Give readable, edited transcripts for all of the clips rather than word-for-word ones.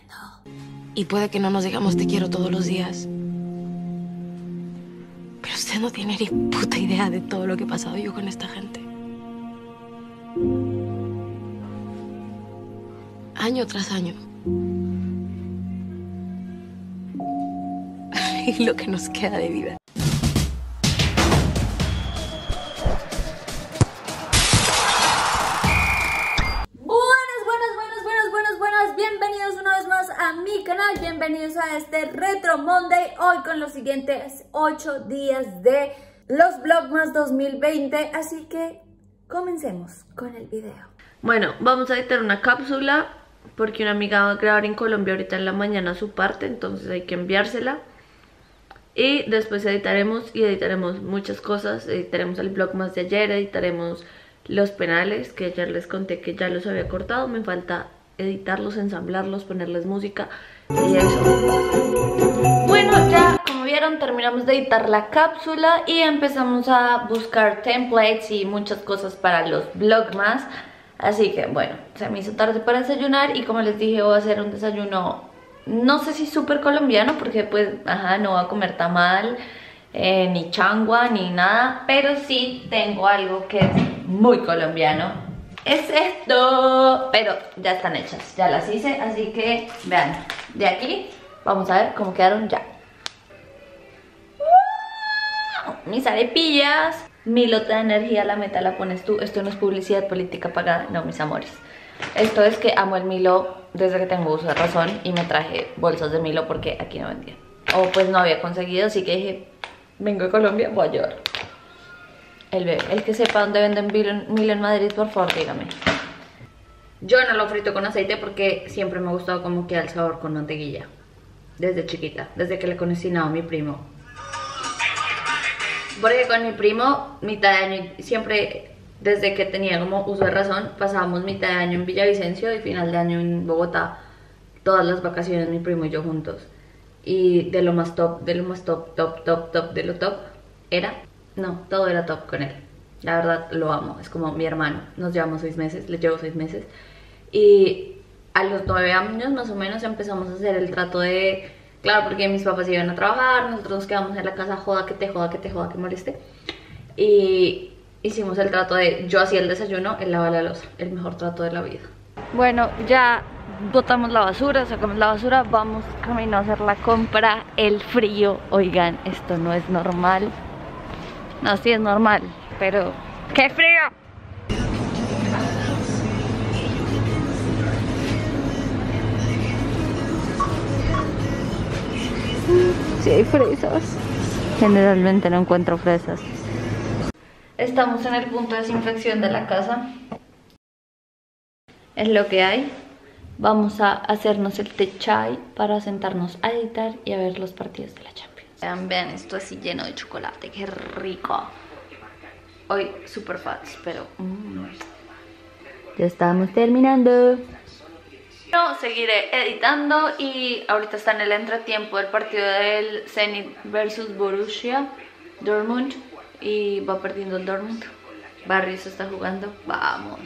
Y puede que no nos digamos te quiero todos los días. Pero usted no tiene ni puta idea de todo lo que he pasado yo con esta gente. Año tras año. Y lo que nos queda de vida. Bienvenidos una vez más a mi canal, bienvenidos a este Retro Monday. Hoy con los siguientes 8 días de los Vlogmas 2020. Así que comencemos con el video. Bueno, vamos a editar una cápsula porque una amiga va a grabar en Colombia ahorita en la mañana su parte, entonces hay que enviársela. Y después editaremos muchas cosas. Editaremos el Vlogmas de ayer, editaremos los penales que ayer les conté que ya los había cortado. Me falta editarlos, ensamblarlos, ponerles música y eso. Bueno, ya como vieron terminamos de editar la cápsula y empezamos a buscar templates y muchas cosas para los Vlogmas. Así que bueno, se me hizo tarde para desayunar y como les dije voy a hacer un desayuno, no sé si súper colombiano porque pues, no voy a comer tamal, ni changua, ni nada, pero sí tengo algo que es muy colombiano. Es esto, pero ya están hechas, ya las hice, así que vean, de aquí vamos a ver cómo quedaron ya. Mis arepillas, mi lote de energía, la meta la pones tú. Esto no es publicidad política pagada, no, mis amores. Esto es que amo el Milo desde que tengo uso de razón y me traje bolsas de Milo porque aquí no vendían. O pues no había conseguido, así que dije, vengo de Colombia, voy a llevar. El que sepa dónde venden Milo en Madrid, por favor, dígame. Yo no lo frito con aceite porque siempre me ha gustado cómo queda el sabor con mantequilla. Desde chiquita, desde que le cocinaba a mi primo. Porque con mi primo, mitad de año, siempre, desde que tenía como uso de razón, pasábamos mitad de año en Villavicencio y final de año en Bogotá. Todas las vacaciones mi primo y yo juntos. Y de lo más top, de lo top, era... No, todo era top con él. La verdad lo amo, es como mi hermano. Nos llevamos 6 meses, le llevo 6 meses. Y a los 9 años más o menos empezamos a hacer el trato de... Claro, porque mis papás iban a trabajar, nosotros nos quedamos en la casa, joda, que te joda, que moleste. Y hicimos el trato de... Yo hacía el desayuno, él lavaba la loza. El mejor trato de la vida. Bueno, ya botamos la basura, sacamos la basura, vamos camino a hacer la compra. El frío, oigan, esto no es normal. No, sí es normal, pero ¡qué frío! Sí hay fresas. Generalmente no encuentro fresas. Estamos en el punto de desinfección de la casa. Es lo que hay. Vamos a hacernos el té chai para sentarnos a editar y a ver los partidos de la Champions. Vean, esto así lleno de chocolate, qué rico. Hoy super fats, pero ya estamos terminando. Yo seguiré editando y ahorita está en el entretiempo el partido del Zenit versus Borussia Dortmund y va perdiendo el Dortmund. Barrios está jugando, vamos.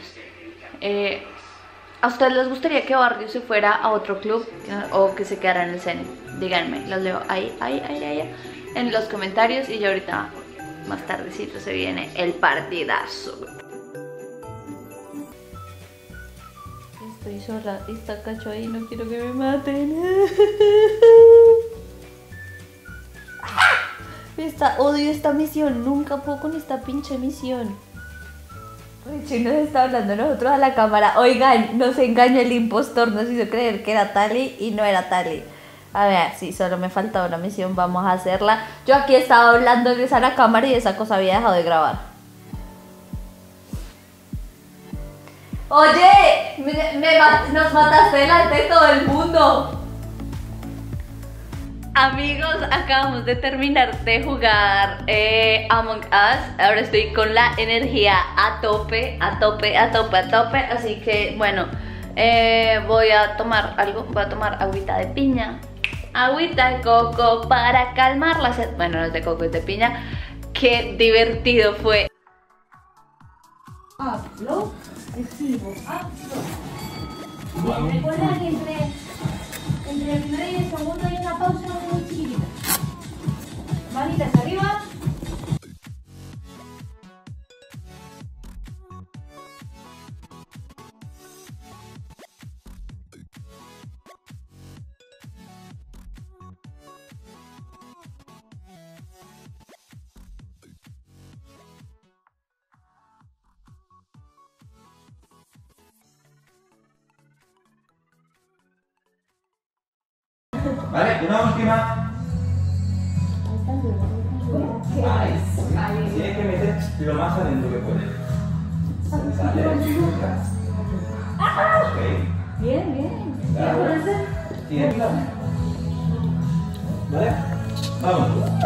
¿A ustedes les gustaría que Barrios se fuera a otro club o que se quedara en el Zenit? Díganme, los leo ahí en los comentarios y ya ahorita más tardecito se viene el partidazo. Estoy sola y está Cacho ahí, no quiero que me maten. Odio esta misión, nunca puedo con esta pinche misión. Chino está hablando nosotros a la cámara. Oigan, nos engañó el impostor, nos hizo creer que era Tali y no era Tali. A ver, sí, solo me faltaba una misión, vamos a hacerla. Yo aquí estaba hablando de esa la cámara y esa cosa había dejado de grabar. Oye, nos mataste delante de todo el mundo. Amigos, acabamos de terminar de jugar Among Us. Ahora estoy con la energía a tope. Así que bueno, voy a tomar algo. Voy a tomar agüita de piña, agüita de coco para calmar la sed. Bueno, no es de coco, es de piña. Qué divertido fue. Upload, recibo, upload. Recuerda siempre ¿vale? Una última. Ahí. Tienes que meter lo más adentro que puedes. Sale. Ok. Bien. Tienes. ¿Vale? Vamos.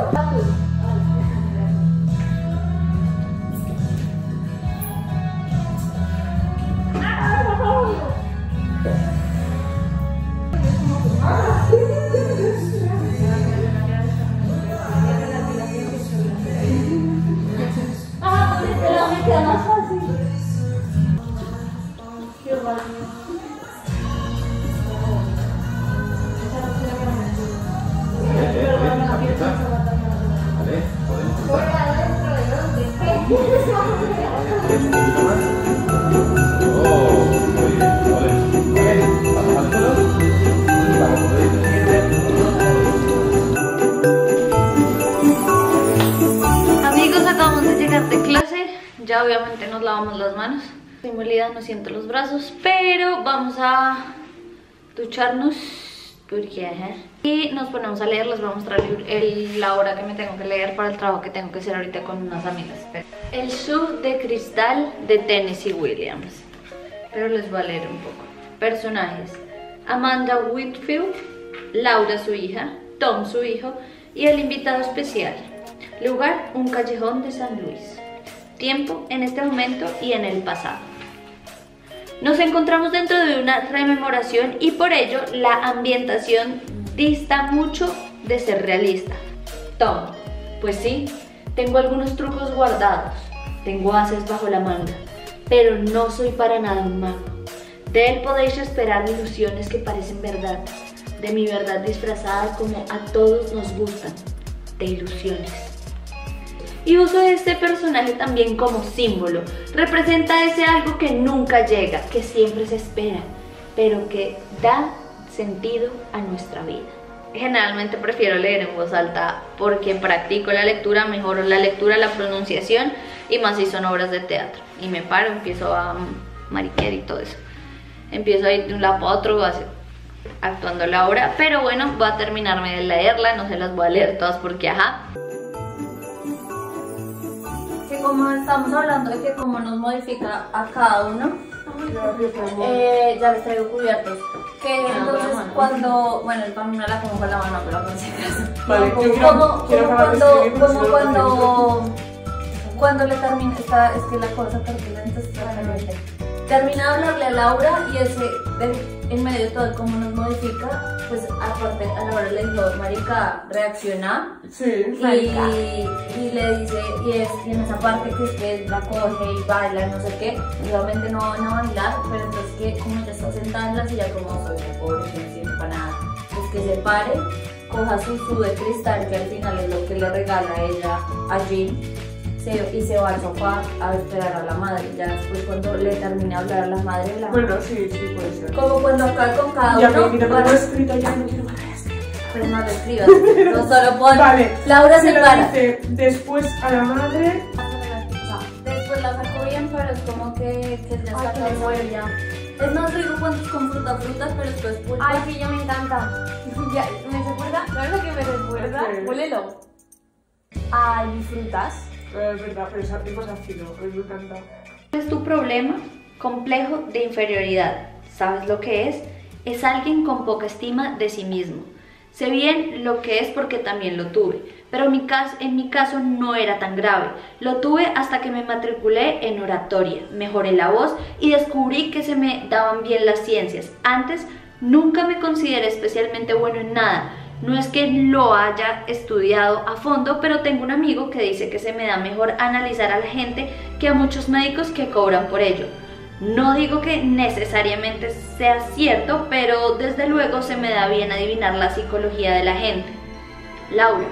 Amigos, acabamos de llegar de clase. Ya obviamente nos lavamos las manos. Estoy molida, no siento los brazos, pero vamos a ducharnos porque y nos ponemos a leer. Les voy a mostrar la hora que me tengo que leer para el trabajo que tengo que hacer ahorita con unas amigas. El Shoe de Cristal de Tennessee Williams. Pero les voy a leer un poco. Personajes: Amanda Whitfield, Laura su hija, Tom su hijo y el invitado especial. Lugar: un callejón de San Luis. Tiempo: en este momento y en el pasado. Nos encontramos dentro de una rememoración y por ello la ambientación dista mucho de ser realista. Tom: pues sí, tengo algunos trucos guardados, tengo ases bajo la manga, pero no soy para nada un mago. De él podéis esperar ilusiones que parecen verdad, de mi verdad disfrazada como a todos nos gustan, de ilusiones. Y uso este personaje también como símbolo. Representa ese algo que nunca llega, que siempre se espera, pero que da sentido a nuestra vida. Generalmente prefiero leer en voz alta porque practico la lectura, mejoro la lectura, la pronunciación y más si son obras de teatro. Y me paro, empiezo a mariquear y todo eso. Empiezo a ir de un lado para otro actuando la obra, pero bueno, voy a terminarme de leerla, no se las voy a leer todas porque que como estamos hablando de que cómo nos modifica a cada uno, ya les traigo cubiertos. Que entonces cuando, bueno, para mí no la como con la mano, pero con si acaso. Vale, cuando le termina, es que la cosa termina, entonces termina de hablarle a Laura y ese en medio de todo cómo nos modifica, pues aparte a Laura le dijo, marica, reacciona. Sí, y le dice, y en esa parte que es que la coge y baila, no sé qué, obviamente no van a bailar, pero entonces que como ella está sentada en la silla, como soy muy pobre, que no sirve para nada, pues que se pare, coja su Shoe de cristal, que al final es lo que le regala ella a Jean, y se va al sofá a esperar a la madre. Ya después cuando le termine a hablar a la madre, bueno, sí, puede ser. como cuando acá con cada ya uno. Mira, pero escrito ya, no quiero más. Pero no lo escribas, no solo pon. Vale, Laura se para. Dice, después a la madre. Después la saco bien, pero es como que ya está cansado ya. Es más rico cuando es con frutas, pero después pulpa. Ay, sí, ya me encanta. Ya, ¿me recuerda? ¿Sabes lo que me recuerda? ¿Qué? Huélelo. Ay, frutas. Es verdad, pero es ácido, me encanta. ¿Cuál es tu problema? Complejo de inferioridad. ¿Sabes lo que es? Es alguien con poca estima de sí mismo. Sé bien lo que es porque también lo tuve, pero en mi caso no era tan grave. Lo tuve hasta que me matriculé en oratoria, mejoré la voz y descubrí que se me daban bien las ciencias. Antes nunca me consideré especialmente bueno en nada. No es que lo haya estudiado a fondo, pero tengo un amigo que dice que se me da mejor analizar a la gente que a muchos médicos que cobran por ello. No digo que necesariamente sea cierto, pero desde luego se me da bien adivinar la psicología de la gente. Laura.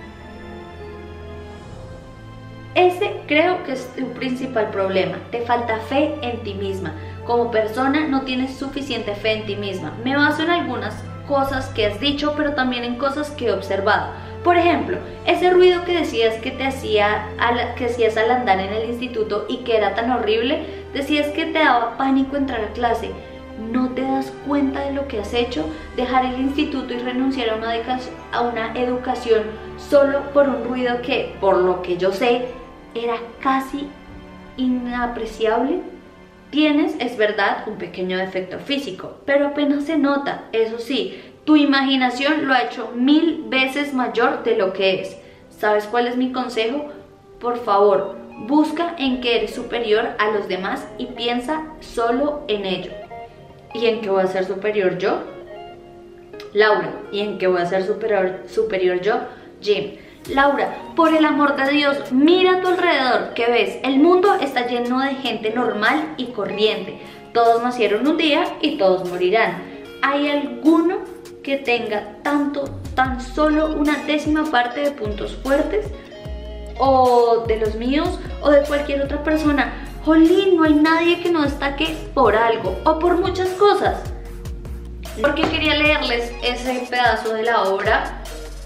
Ese creo que es tu principal problema. Te falta fe en ti misma. Como persona no tienes suficiente fe en ti misma. Me baso en algunas cosas que has dicho, pero también en cosas que he observado. Por ejemplo, ese ruido que decías que hacías al andar en el instituto y que era tan horrible, decías que te daba pánico entrar a clase. ¿No te das cuenta de lo que has hecho? Dejar el instituto y renunciar a una educación solo por un ruido que, por lo que yo sé, era casi inapreciable. Tienes, es verdad, un pequeño defecto físico, pero apenas se nota. Eso sí, tu imaginación lo ha hecho 1000 veces mayor de lo que es. ¿Sabes cuál es mi consejo? Por favor, busca en que eres superior a los demás y piensa solo en ello. ¿Y en qué voy a ser superior yo? Laura. ¿Y en qué voy a ser superior yo? Jim. Laura, por el amor de Dios, mira a tu alrededor. ¿Qué ves? El mundo está lleno de gente normal y corriente. Todos nacieron un día y todos morirán. ¿Hay alguno que tenga tan solo una décima parte de puntos fuertes? ¿O de los míos? ¿O de cualquier otra persona? Jolín, no hay nadie que no destaque por algo o por muchas cosas. Porque quería leerles ese pedazo de la obra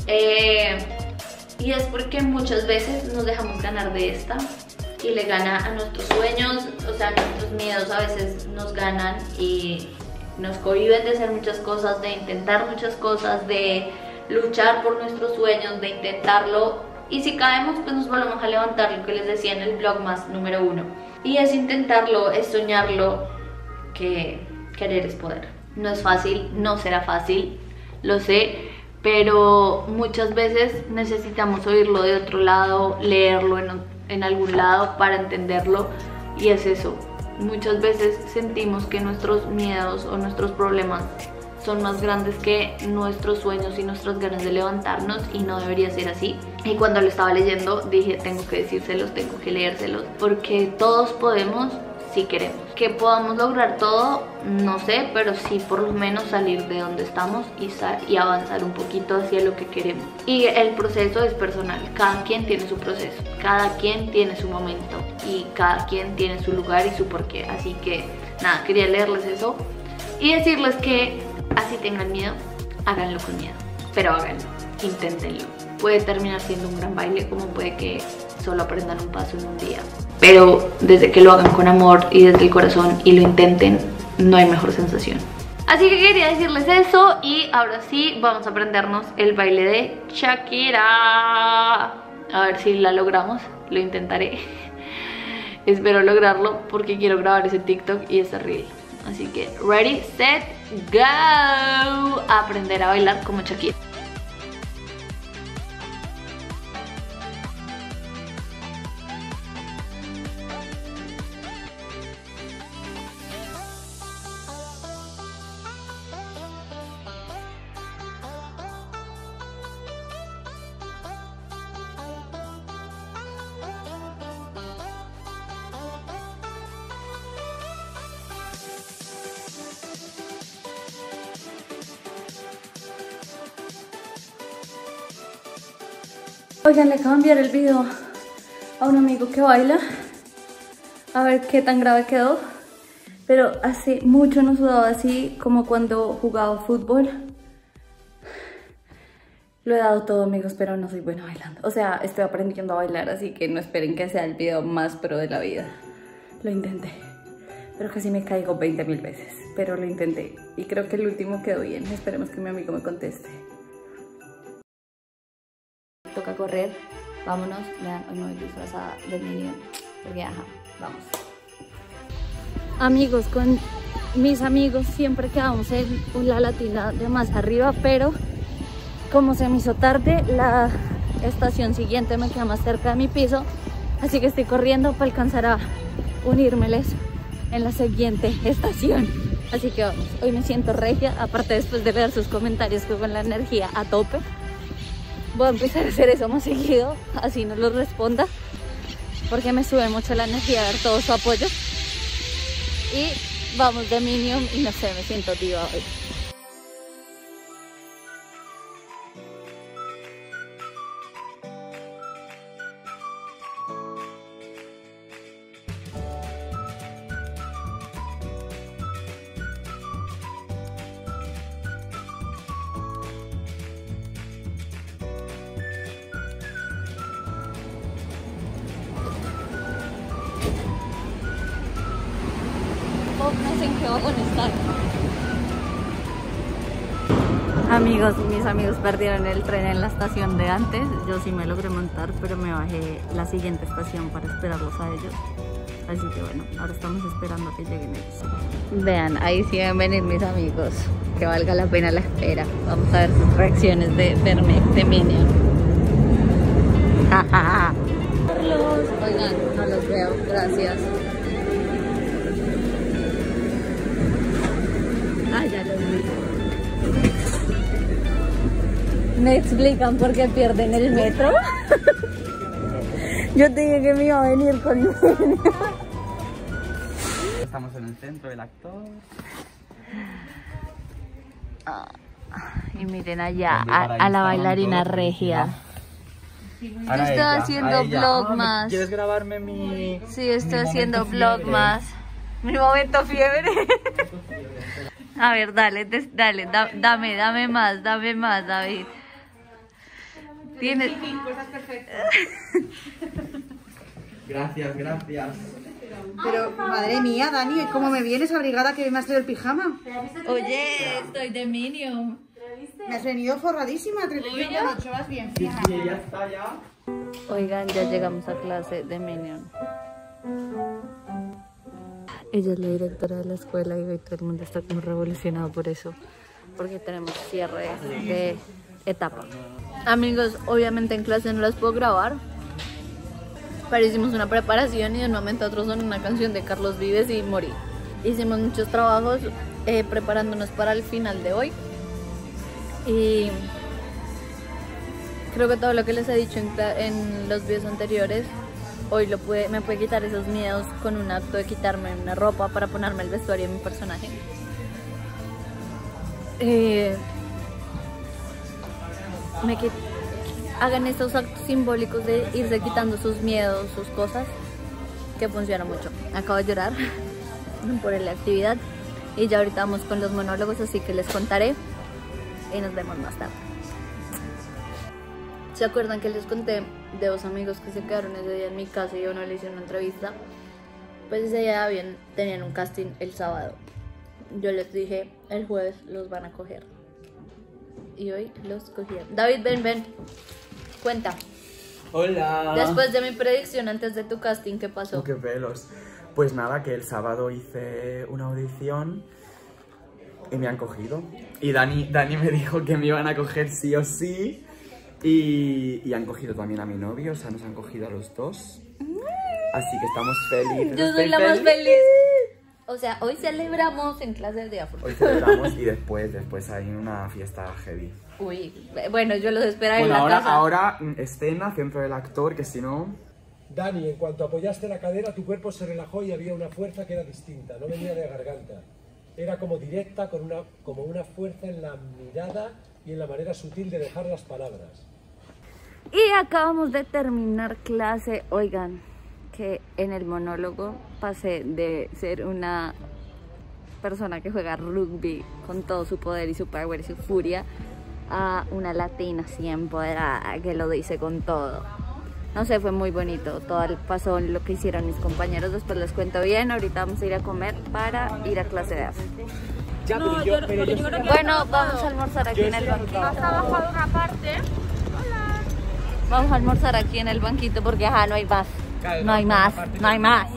y es porque muchas veces nos dejamos ganar de esta y le gana a nuestros sueños, o sea, nuestros miedos a veces nos ganan y nos cohíben de hacer muchas cosas, de intentar muchas cosas, de luchar por nuestros sueños, de intentarlo, y si caemos pues nos volvemos a levantar, lo que les decía en el Vlogmas número 1, y es intentarlo, es soñarlo, que querer es poder. No es fácil, no será fácil, lo sé, pero muchas veces necesitamos oírlo de otro lado, leerlo en algún lado para entenderlo, y es eso. Muchas veces sentimos que nuestros miedos o nuestros problemas son más grandes que nuestros sueños y nuestras ganas de levantarnos, y no debería ser así. Y cuando lo estaba leyendo dije, tengo que decírselos, tengo que leérselos, porque todos podemos si queremos. Que podamos lograr todo, no sé, pero sí por lo menos salir de donde estamos y avanzar un poquito hacia lo que queremos. Y el proceso es personal, cada quien tiene su proceso, cada quien tiene su momento y cada quien tiene su lugar y su porqué. Así que nada, quería leerles eso y decirles que así tengan miedo, háganlo con miedo, pero háganlo, inténtenlo. Puede terminar siendo un gran baile, como puede que solo aprendan un paso en un día, pero desde que lo hagan con amor y desde el corazón y lo intenten, no hay mejor sensación. Así que quería decirles eso, y ahora sí vamos a aprendernos el baile de Shakira. A ver si la logramos, lo intentaré. Espero lograrlo porque quiero grabar ese TikTok y ese reel. Así que ready, set, go. A aprender a bailar como Shakira. Oigan, le acabo de enviar el video a un amigo que baila, a ver qué tan grave quedó, pero hace mucho no sudaba así como cuando jugaba fútbol. Lo he dado todo, amigos, pero no soy buena bailando. O sea, estoy aprendiendo a bailar, así que no esperen que sea el video más pro de la vida. Lo intenté, pero casi me caigo 20.000 veces, pero lo intenté y creo que el último quedó bien. Esperemos que mi amigo me conteste. Toca correr, vámonos. Vean, hoy me voy disfrazada de Minion porque ajá, vamos. Amigos, con mis amigos siempre quedamos en la latina de más arriba, pero como se me hizo tarde, la estación siguiente me queda más cerca de mi piso, así que estoy corriendo para alcanzar a unírmeles en la siguiente estación. Así que vamos, hoy me siento regia, aparte después de leer sus comentarios que con la energía a tope. Voy a empezar a hacer eso más seguido, así no los responda, porque me sube mucho la energía ver todo su apoyo. Y vamos de Minion y no sé, me siento diva hoy. No sé en qué vagón están. Amigos, mis amigos perdieron el tren en la estación de antes. Yo sí me logré montar, pero me bajé la siguiente estación para esperarlos a ellos. Así que bueno, ahora estamos esperando a que lleguen ellos. Vean, ahí sí deben venir mis amigos. Que valga la pena la espera. Vamos a ver sus reacciones de verme de Minion. Carlos, oigan, no los veo, gracias. Ah, ya los vi. ¿Me explican por qué pierden el metro? Yo te dije que me iba a venir conmigo. Estamos en el centro del actor. Y miren allá a la bailarina regia. Yo estoy haciendo vlogmas. ¿Quieres grabarme mi...? Sí, estoy haciendo vlogmas. Mi momento fiebre. A ver, dale, dame más, David. Tienes... Gracias. Pero, madre mía, Dani, ¿cómo me vienes abrigada que me has traído el pijama? Oye, estoy de Minion. Me has venido forradísima, 38, vas bien. Sí, ya está ya. Oigan, ya llegamos a clase de Minion. Ella es la directora de la escuela y hoy todo el mundo está como revolucionado por eso. Porque tenemos cierre de etapa. Amigos, obviamente en clase no las puedo grabar. Pero hicimos una preparación y de un momento a otro son una canción de Carlos Vives y morí. Hicimos muchos trabajos preparándonos para el final de hoy. Y creo que todo lo que les he dicho en los videos anteriores, hoy me puede quitar esos miedos con un acto de quitarme una ropa para ponerme el vestuario de mi personaje. Hagan estos actos simbólicos de irse quitando sus miedos, sus cosas, que funciona mucho. Acabo de llorar por la actividad y ya ahorita vamos con los monólogos, así que les contaré y nos vemos más tarde. ¿Se acuerdan que les conté de dos amigos que se quedaron ese día en mi casa y yo no le hice una entrevista? Pues ese día tenían un casting el sábado. Yo les dije, el jueves los van a coger. Y hoy los cogieron. David, ven. Cuenta. Hola. Después de mi predicción antes de tu casting, ¿qué pasó? Oh, qué pelos. Pues nada, que el sábado hice una audición y me han cogido. Y Dani me dijo que me iban a coger sí o sí. Y han cogido también a mi novio, o sea, nos han cogido a los dos. Así que estamos felices. Yo soy la más feliz. O sea, hoy celebramos en clases de afro. Hoy celebramos y después hay una fiesta heavy. Uy, bueno, yo los esperaré en la Bueno, casa. ahora escena, centro del actor, que si no... Dani, en cuanto apoyaste la cadera, tu cuerpo se relajó y había una fuerza que era distinta, no venía de garganta. Era como directa, como una fuerza en la mirada y en la manera sutil de dejar las palabras. Y acabamos de terminar clase. Oigan, que en el monólogo pasé de ser una persona que juega rugby con todo su poder y su power y su furia a una latina así empoderada que lo dice con todo. No sé, fue muy bonito. Todo pasó lo que hicieron mis compañeros. Después les cuento bien. Ahorita vamos a ir a comer para ir a clase de afro. Ya, Bueno, vamos a almorzar aquí en el banquito. Has trabajado una parte. Vamos a almorzar aquí en el banquito porque ajá, no hay más. No hay más, no hay más.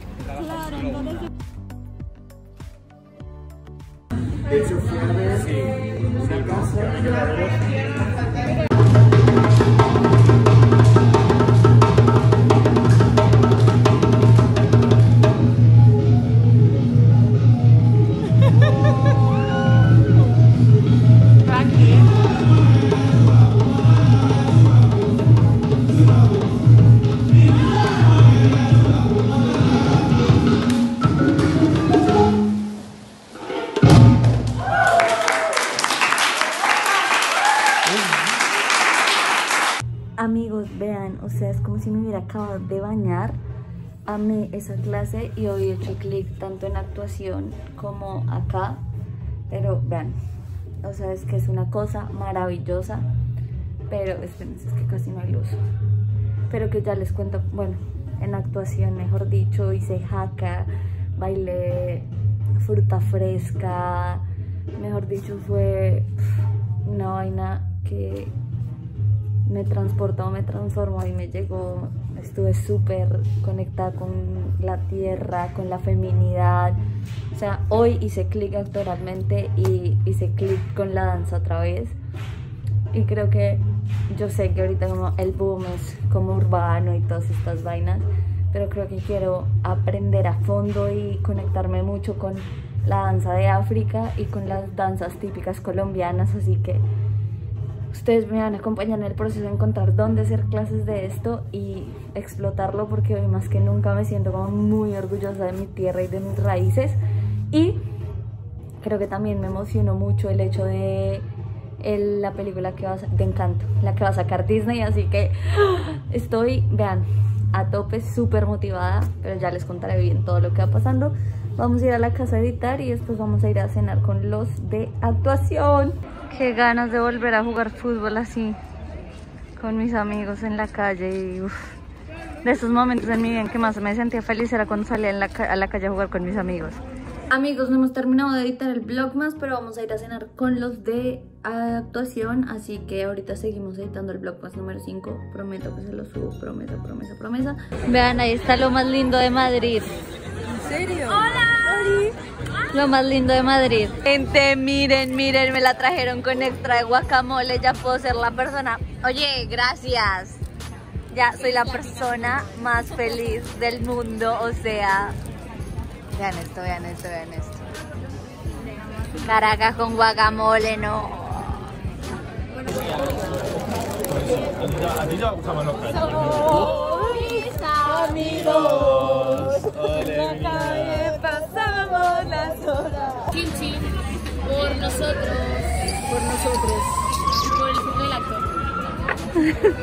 Amigos, vean, o sea, es como si me hubiera acabado de bañar. Amé esa clase y hoy he hecho clic tanto en actuación como acá. Pero vean, o sea, es que es una cosa maravillosa. Pero espérense, es que casi no hay luz. Pero que ya les cuento, bueno, en actuación, mejor dicho, hice haka, bailé fruta fresca, mejor dicho, fue una vaina que me transportó, me transformó y me llegó. Estuve súper conectada con la tierra, con la feminidad. O sea, hoy hice clic actoralmente y hice clic con la danza otra vez. Y creo que, yo sé que ahorita como el boom es como urbano y todas estas vainas, pero creo que quiero aprender a fondo y conectarme mucho con la danza de África y con las danzas típicas colombianas, así que ustedes me van a acompañar en el proceso de encontrar dónde hacer clases de esto y explotarlo, porque hoy más que nunca me siento como muy orgullosa de mi tierra y de mis raíces. Y creo que también me emocionó mucho el hecho de la película que de Encanto, la que va a sacar Disney, así que estoy, vean, a tope, súper motivada, pero ya les contaré bien todo lo que va pasando. Vamos a ir a la casa a editar y después vamos a ir a cenar con los de actuación. Qué ganas de volver a jugar fútbol así, con mis amigos en la calle. Y de esos momentos en mi vida en que más me sentía feliz era cuando salía a la calle a jugar con mis amigos. Amigos, no hemos terminado de editar el vlogmas, pero vamos a ir a cenar con los de actuación, así que ahorita seguimos editando el vlogmas número 5. Prometo que se lo subo, promesa, promesa, promesa. Vean, ahí está lo más lindo de Madrid. ¿En serio? ¡Hola! Lo más lindo de Madrid. Gente, miren, miren, me la trajeron con extra de guacamole. Ya puedo ser la persona. Oye, gracias. Ya soy la persona más feliz del mundo, o sea... Vean esto, vean esto, vean esto. Caracas con guacamole, no. Amigos, en la calle pasamos las horas. Chin chin, por nosotros. Por nosotros. Y por el fin del acto.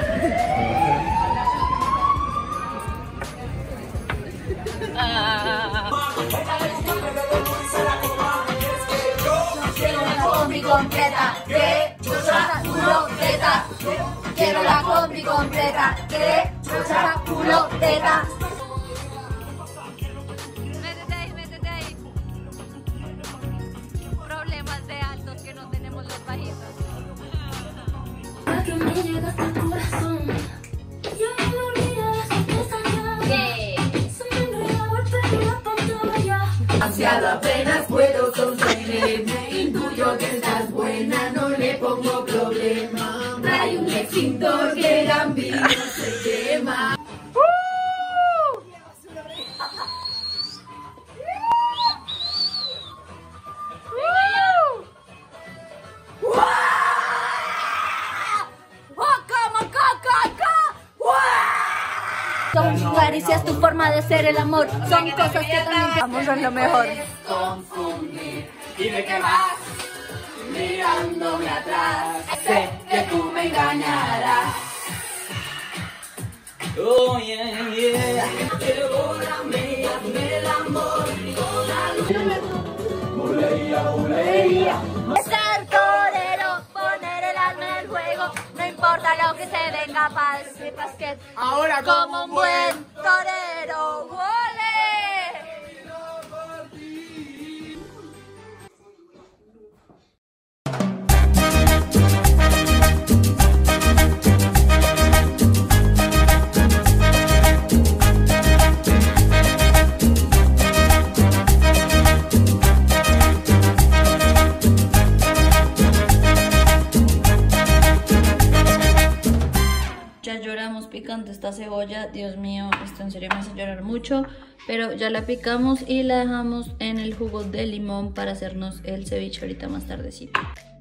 Quiero la combi completa, que chucha, culo, teta. Quiero la combi completa, que chucha, culo, teta. Métete ahí. Problemas de altos que no tenemos los bajitos. Que me llega hasta el corazón. Yo no me olvido de esa pesadilla. Se me enreda golpe en la pantalla. Ansiado apenas puedo sostenerme. Intuyo que estás buena, no le pongo problema. Hay un extintor que Gambino se quema. Son caricias, tu forma de ser, el amor. Son cosas que también vamos a lo mejor. Confundir y de qué vas mirándome atrás. Sé que tú me engañarás. Oh yeah, yeah. Devórame y hazme el amor con la luz. Bulería, bulería. Ser torero, poner el alma en el juego. No importa lo que se venga, paz, sepas que Ahora como un buen torero. ¡Ole! Ya lloramos picando esta cebolla, Dios mío, esto en serio me hace llorar mucho, pero ya la picamos y la dejamos en el jugo de limón para hacernos el ceviche ahorita más tardecito.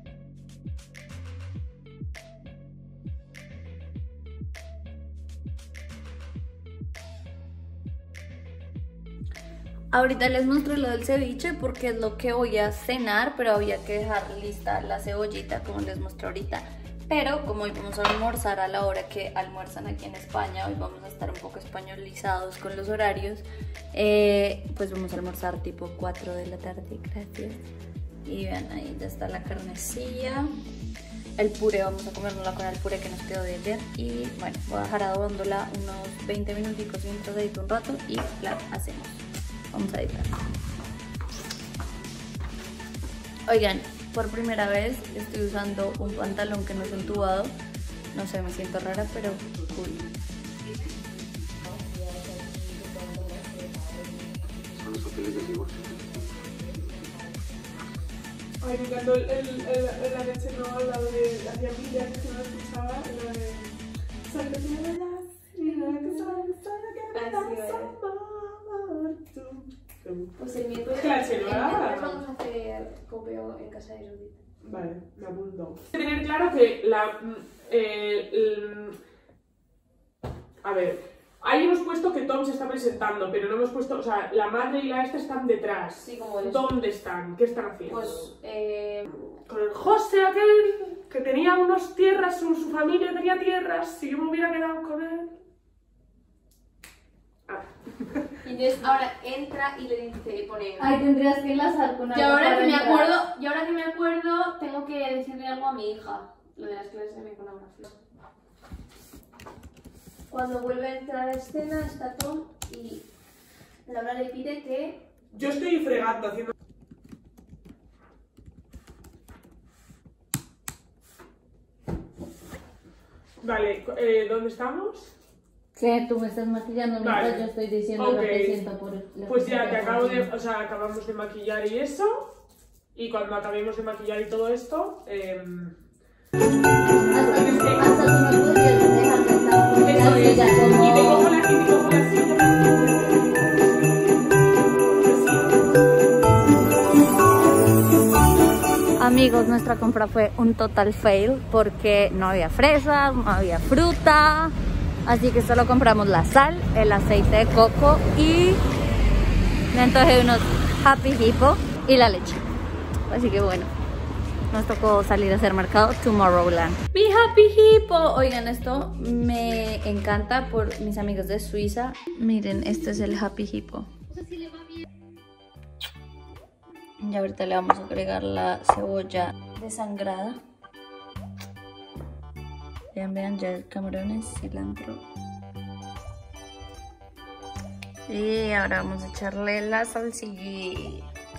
Ahorita les mostré lo del ceviche porque es lo que voy a cenar, pero había que dejar lista la cebollita como les mostré ahorita. Pero como hoy vamos a almorzar a la hora que almuerzan aquí en España, hoy vamos a estar un poco españolizados con los horarios, pues vamos a almorzar tipo 4 de la tarde, gracias. Y vean, ahí ya está la carnecilla. El puré, vamos a comérnosla con el puré que nos quedó de ayer. Y bueno, voy a dejar adobándola unos 20 minuticos mientras edito un rato y la hacemos. Vamos a editar. Oigan, por primera vez estoy usando un pantalón que no es entubado. No sé, me siento rara, pero cool. Son los papeles del divorcio. Ay, me encantó la leche, no, la de hacía mil días que no la escuchaba, la de soy lo que me das y lo que soy lo que me das, amor, tú. Pues el miércoles vamos a hacer copeo en casa de Judith. Vale, me apunto. Hay que tener claro que a ver, ahí hemos puesto que Tom se está presentando, pero no hemos puesto, o sea, la madre y la esta están detrás. Sí, como eso. ¿Dónde están? ¿Qué están haciendo? Pues, con el José aquel que tenía unas tierras, su familia tenía tierras, si yo me hubiera quedado con él. Y entonces ahora entra y le dice, pone... Ay, tendrías que enlazar con algo. Y ahora para que me entrar. acuerdo, tengo que decirle algo a mi hija. Lo de las clases de mi iconografía. Cuando vuelve a entrar a escena está Tom y Laura le pide que... Yo estoy fregando, haciendo... Vale, ¿dónde estamos? Que tú me estás maquillando mientras Vale. yo estoy diciendo lo que siento por el... Pues ya, te acabo de... O sea, acabamos de maquillar y eso. Y cuando acabemos de maquillar y todo esto... Hasta que no podrías dejar de estar con Eso la es. silla como... Y te cojo la silla. Amigos, nuestra compra fue un total fail porque no había fresas, no había fruta, así que solo compramos la sal, el aceite de coco y me antojé unos Happy Hippo y la leche. Así que bueno, nos tocó salir a hacer mercado Tomorrowland. Mi Happy Hippo. Oigan, esto me encanta por mis amigos de Suiza. Miren, este es el Happy Hippo. Y ahorita le vamos a agregar la cebolla desangrada. Vean, ya el camarones, cilantro. Y ahora vamos a echarle la salsilla.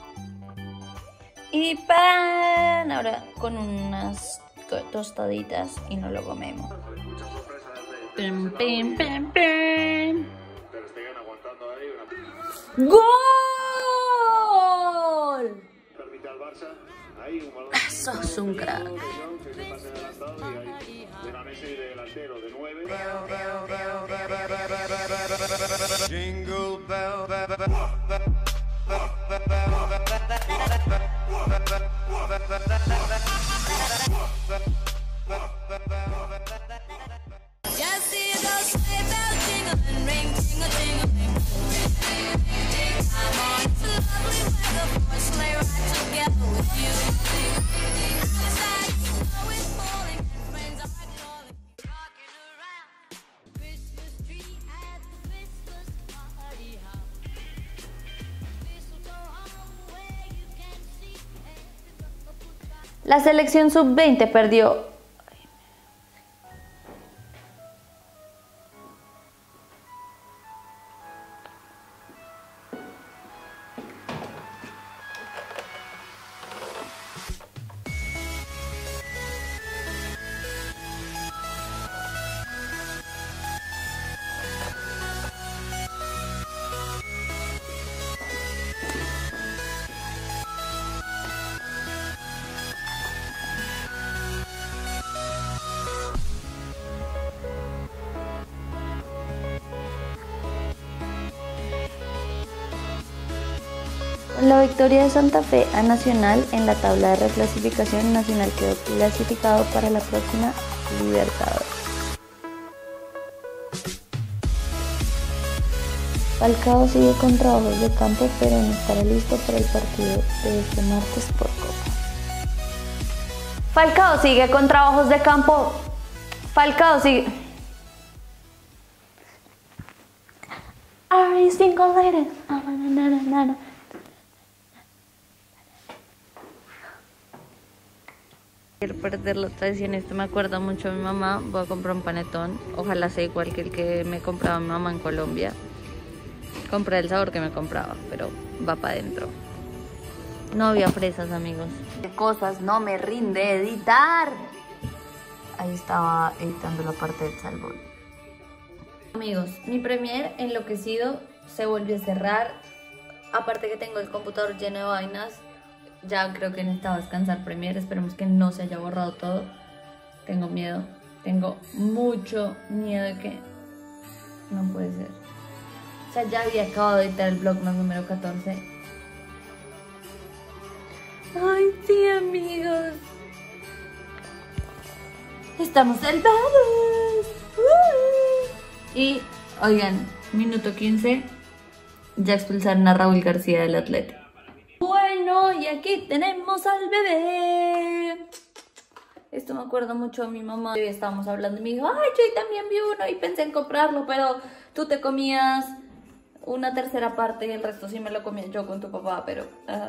Y pan. Ahora con unas tostaditas y no lo comemos. Pim, pim, pim, pim. ¡Gol! Eso es un crack. Jingle bell, Just see those sleigh bells jingling, ring, jingle, jingle, I'm on to lovely weather for a sleigh ride together with you. Outside, snow is falling and friends are calling, rocking around Christmas tree at the Christmas party hop. Mistletoe hung where you can see La selección sub-20 perdió. La victoria de Santa Fe a Nacional en la tabla de reclasificación, Nacional quedó clasificado para la próxima Libertadores. Falcao sigue con trabajos de campo, pero no estará listo para el partido de este martes por Copa. Falcao sigue con trabajos de campo. Falcao sigue. Are you single ladies? Quiero perder la tradición, esto me acuerda mucho a mi mamá. Voy a comprar un panetón, ojalá sea igual que el que me compraba mi mamá en Colombia. Compré el sabor que me compraba, pero va para adentro. No había fresas, amigos. ¿Qué cosas no me rinde editar? Ahí estaba editando la parte del salmón. Amigos, mi Premiere enloquecido se volvió a cerrar. Aparte que tengo el computador lleno de vainas, ya creo que necesitaba descansar Premiere. Esperemos que no se haya borrado todo. Tengo miedo. Tengo mucho miedo de que... No puede ser. O sea, ya había acabado de editar el Vlogmas número 14. Ay, sí, amigos. Estamos salvados. Y, oigan, minuto 15. Ya expulsaron a Raúl García del Atlético. Bueno, y aquí tenemos al bebé. Esto me acuerdo mucho de mi mamá. Hoy estábamos hablando y me dijo, ay, yo también vi uno y pensé en comprarlo, pero tú te comías una tercera parte y el resto sí me lo comía yo con tu papá, pero...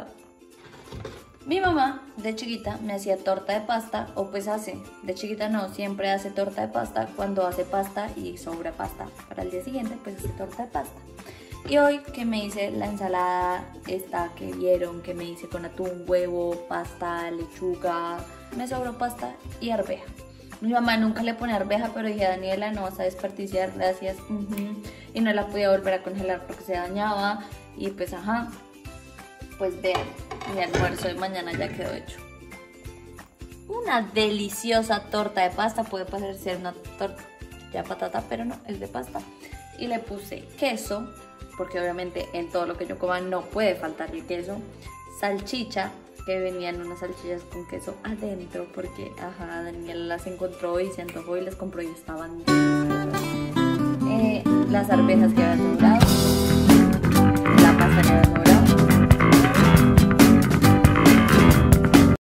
Mi mamá, de chiquita, me hacía torta de pasta, o pues hace, de chiquita no, siempre hace torta de pasta cuando hace pasta y sobra pasta. Para el día siguiente, pues hace torta de pasta. Y hoy que me hice la ensalada esta que vieron, que me hice con atún, huevo, pasta, lechuga, me sobró pasta y arveja. Mi mamá nunca le pone arveja, pero dije, Daniela, no vas a desperdiciar, gracias. Y no la podía volver a congelar porque se dañaba. Y pues ajá, pues vean, mi almuerzo de mañana ya quedó hecho. Una deliciosa torta de pasta, puede parecer una torta de patata, pero no, es de pasta. Y le puse queso, porque obviamente en todo lo que yo coma no puede faltar el queso. Salchicha, que venían unas salchichas con queso adentro, porque ajá, Daniela las encontró y se antojó y las compró y estaban deliciosas. Las arvejas que había